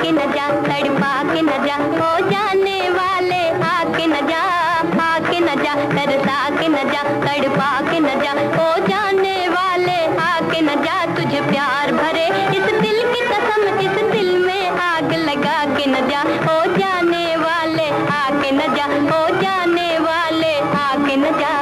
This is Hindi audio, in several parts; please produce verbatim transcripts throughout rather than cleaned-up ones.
आके न जा, तड़पा के न जा, हो जाने वाले आके न जा, आके न जा, तरसा के न जा, तड़पा के न जा, हो जाने वाले आके न जा, तुझे प्यार भरे इस दिल की कसम, इस दिल में आग लगा के न जा, हो जाने वाले आके न जा, हो जाने वाले आके न जा।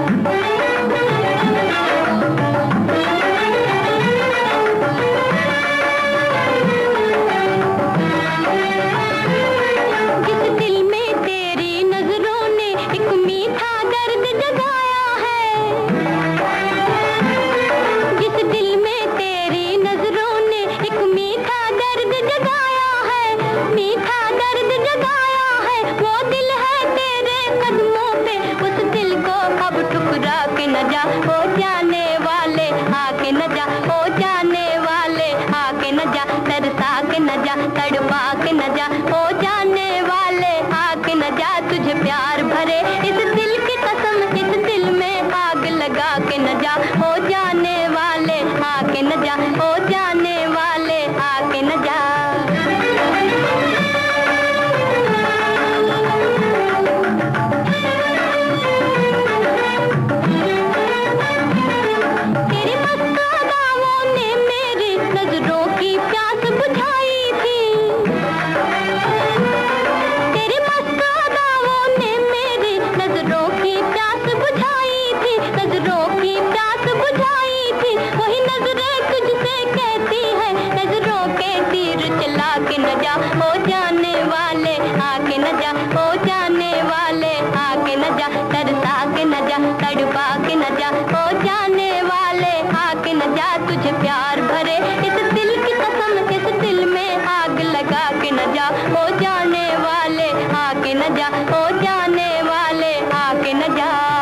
हो जाने वाले आके न जा, हो जाने वाले आके न जा, तरसा के न जा, तड़पा के न जा, हो जाने वाले आके न जा, तुझे प्यार भरे इस दिल की कसम, इस दिल में आग लगा के न जा, हो जाने वाले आके न जा, हो जाने वाले आके न जा। आके न जा, हो जाने वाले आके न जा, हो जाने वाले आके न जा, तरसा के न जा, तड़पा के न जा, हो जाने वाले आके न जा, तुझे प्यार भरे इस दिल की कसम, इस दिल में आग लगा के न जा, हो जाने वाले आके न जा, हो जाने वाले आके न जा।